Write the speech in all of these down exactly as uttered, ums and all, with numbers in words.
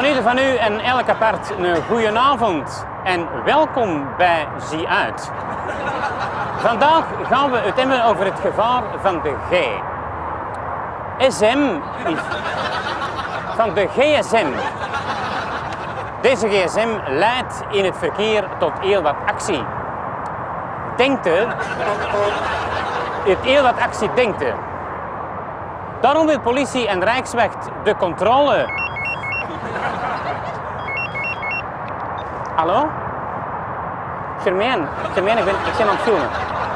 Van ieder van u en elk apart een goeie avond en welkom bij Zie Uit. Vandaag gaan we het hebben over het gevaar van de G. S M is van de G S M. Deze G S M leidt in het verkeer tot heel wat actie. Denkt u? Het heel wat actie denkt u. Daarom wil politie en Rijkswacht de controle. Hallo? Germaine, Germaine, ik ben, ik ben aan het filmen.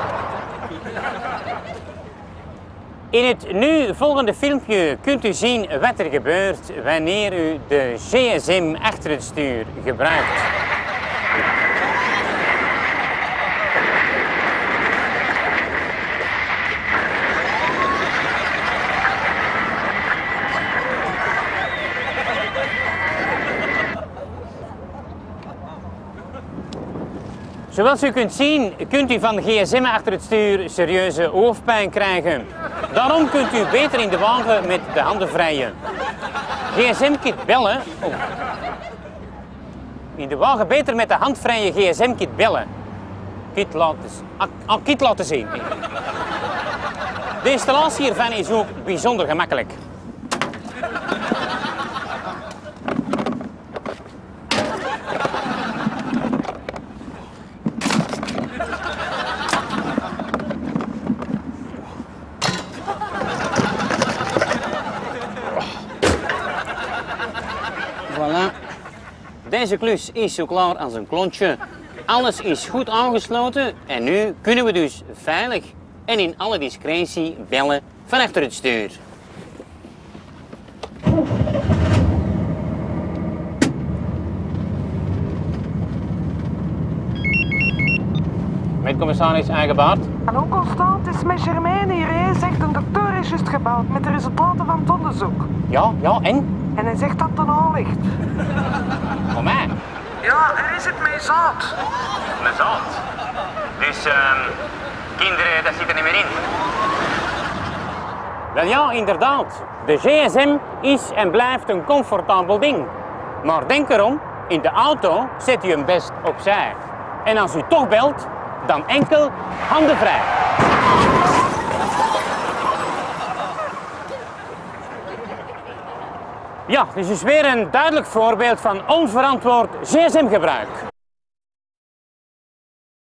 In het nu volgende filmpje kunt u zien wat er gebeurt wanneer u de G S M achter het stuur gebruikt. Zoals u kunt zien, kunt u van G S M achter het stuur serieuze hoofdpijn krijgen. Daarom kunt u beter in de wagen met de handen vrijen. G S M-kit bellen. Oh. In de wagen beter met de handvrije G S M-kit bellen. Kit laten, ah, kit laten zien. De installatie hiervan is ook bijzonder gemakkelijk. Voilà. Deze klus is zo klaar als een klontje. Alles is goed aangesloten en nu kunnen we dus veilig en in alle discretie bellen van achter het stuur. Met commissaris Eigenbaard. Hallo Constant, het is met Germaine hier. Hij zegt een dokter is juist gebeld met de resultaten van het onderzoek. Ja, ja, en? En hij zegt dat het een aan ligt. Voor mij? Ja, er is het mee zout. Met zout. Dus, um, kinderen, dat zit er niet meer in. Wel ja, inderdaad. De G S M is en blijft een comfortabel ding. Maar denk erom, in de auto zet u hem best opzij. En als u toch belt, dan enkel handen vrij. Ja, dit is weer een duidelijk voorbeeld van onverantwoord G S M-gebruik.